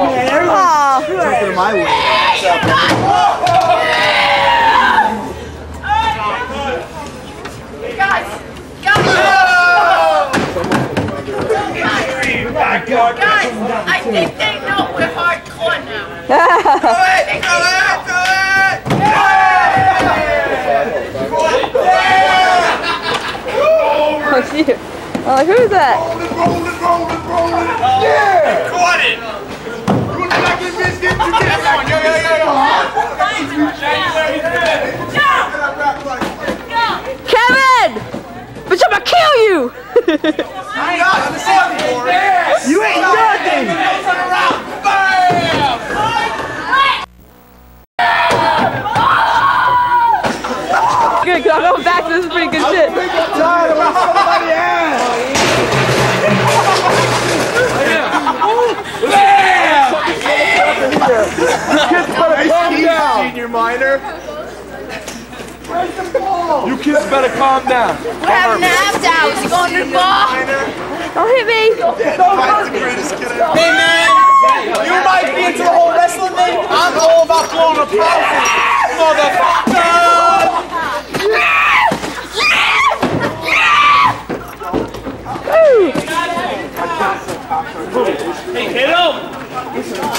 Aw. Taking my way. Guys, I think they know we're hardcore now. Oh, shoot. I'm like, who's that? Roll it. Yeah! Caught it! Kevin! Bitch, I'ma kill you! You ain't nothing! Good, cause I'm going back. This is pretty good shit. Senior minor. You kids better calm down. We're having an after hours. You going to the bar? Don't hit me! Hey man, you might be into the whole wrestling thing. I'm all about throwing a profit, motherfucker. Hey kiddo!